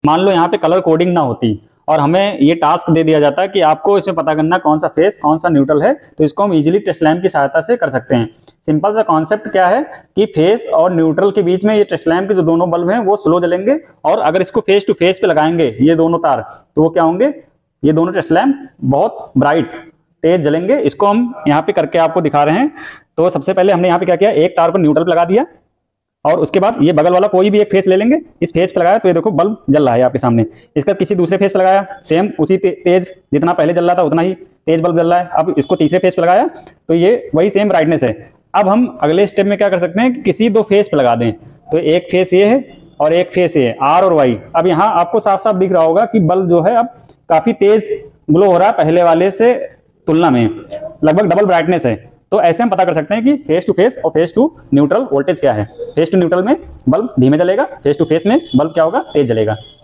मान लो यहाँ पे कलर कोडिंग ना होती और हमें ये टास्क दे दिया जाता है कि आपको इसमें पता करना कौन सा फेस कौन सा न्यूट्रल है, तो इसको हम इजीली टेस्ट लैंप की सहायता से कर सकते हैं। सिंपल सा कॉन्सेप्ट क्या है कि फेस और न्यूट्रल के बीच में ये टेस्ट लैंप के जो दोनों बल्ब हैं वो स्लो जलेंगे, और अगर इसको फेस टू फेस पे लगाएंगे ये दोनों तार, तो वो क्या होंगे, ये दोनों टेस्ट लैंप बहुत ब्राइट तेज जलेंगे। इसको हम यहाँ पे करके आपको दिखा रहे हैं। तो सबसे पहले हमने यहाँ पे क्या किया, एक तार पर न्यूट्रल पे लगा दिया, और उसके बाद ये बगल वाला कोई भी एक फेस ले लेंगे, इस फेस पे लगाया तो ये देखो बल्ब जल रहा है आपके सामने। इसका किसी दूसरे फेस पे लगाया, सेम उसी तेज, जितना पहले जल रहा था उतना ही तेज बल्ब जल रहा है। अब इसको तीसरे फेस पे लगाया तो ये वही सेम ब्राइटनेस है। अब हम अगले स्टेप में क्या कर सकते हैं कि किसी दो फेस पे लगा दें, तो एक फेस ये है और एक फेस ये है, आर और वाई। अब यहाँ आपको साफ साफ दिख रहा होगा कि बल्ब जो है अब काफी तेज ग्लो हो रहा है पहले वाले से तुलना में, लगभग डबल ब्राइटनेस है। तो ऐसे हम पता कर सकते हैं कि फेस टू फेस और फेस टू न्यूट्रल वोल्टेज क्या है। फेस टू न्यूट्रल में बल्ब धीमे जलेगा, फेस टू फेस में बल्ब क्या होगा, तेज जलेगा।